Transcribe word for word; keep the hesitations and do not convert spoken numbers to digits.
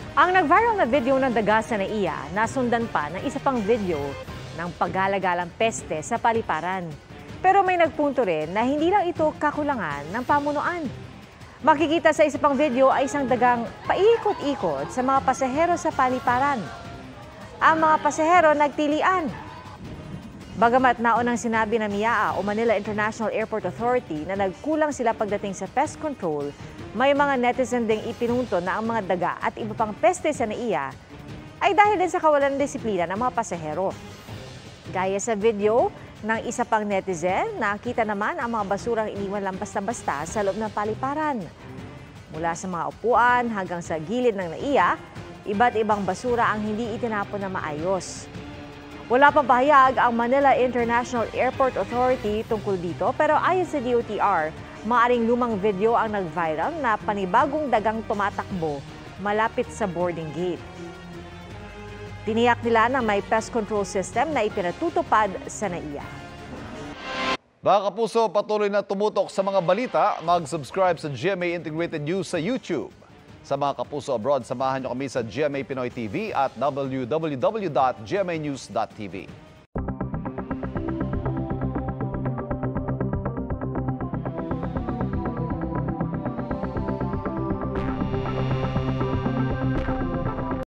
Ang nag-viral na video ng daga sa Naiya, nasundan pa ng isa pang video ng paggalagalang peste sa paliparan. Pero may nagpunto rin na hindi lang ito kakulangan ng pamunuan. Makikita sa isa pang video ay isang dagang paikot-ikot sa mga pasahero sa paliparan. Ang mga pasahero nagtilian. Bagamat naunang sinabi ng M I A A o Manila International Airport Authority na nagkulang sila pagdating sa pest control, may mga netizen ding ipinunto na ang mga daga at iba pang peste sa Naiya ay dahil din sa kawalan ng disiplina ng mga pasahero. Gaya sa video ng isa pang netizen, nakita naman ang mga basurang iniwan lang basta-basta sa loob ng paliparan. Mula sa mga upuan hanggang sa gilid ng Naiya, iba't ibang basura ang hindi itinapon na maayos. Wala pang pahayag ang Manila International Airport Authority tungkol dito, pero ayon sa D O T R, maaring lumang video ang nag-viral na panibagong dagang tumatakbo malapit sa boarding gate. Tiniyak nila na may pest control system na ipinatutupad sa Naiya. Mga kapuso, patuloy na tumutok sa mga balita, mag-subscribe sa G M A Integrated News sa YouTube. Sa mga kapuso abroad, samahan niyo kami sa G M A Pinoy T V at w w w dot g m a news dot t v.